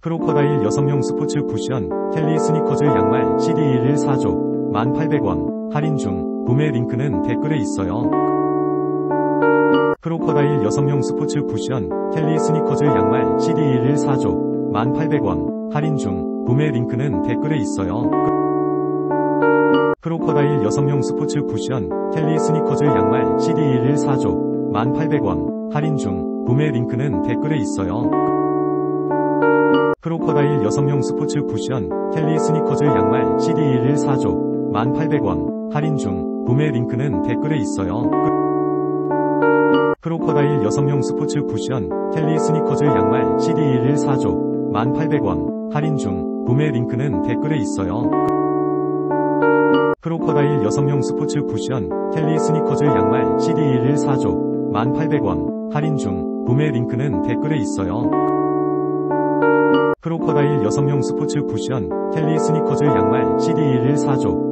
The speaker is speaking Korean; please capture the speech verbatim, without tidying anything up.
크로커다일 여성용 스포츠 쿠션 켈리 스니커즈 양말 씨디 일일 사조 만 팔백 원 할인 중. 구매 링크는 댓글에 있어요. 크로커다일 여성용 스포츠 쿠션 켈리 스니커즈 양말 씨디 일일 사조 만 팔백 원 할인 중. 구매 링크는 댓글에 있어요. 크로커다일 여성용 스포츠 쿠션 켈리 스니커즈 양말 씨디 일일 사조 만 팔백 원 할인 중. 구매 링크는 댓글에 있어요. 크로커다일 여성용 스포츠 쿠션 켈리 스니커즈 양말 씨디 일일 사조 만 팔백 원 할인 중. 구매 링크는 댓글에 있어요. 크로커다일 여성용 스포츠 쿠션 켈리 스니커즈 양말 씨디 일일 사조 만 팔백 원 할인 중. 구매 링크는 댓글에 있어요. 크로커다일 여성용 스포츠 쿠션 켈리 스니커즈 양말 씨디 일일 사조 만 팔백 원 할인 중. 구매 링크는 댓글에 있어요. 크로커다일 여성용 스포츠 쿠션 켈리 스니커즈 양말 씨디 일일 사조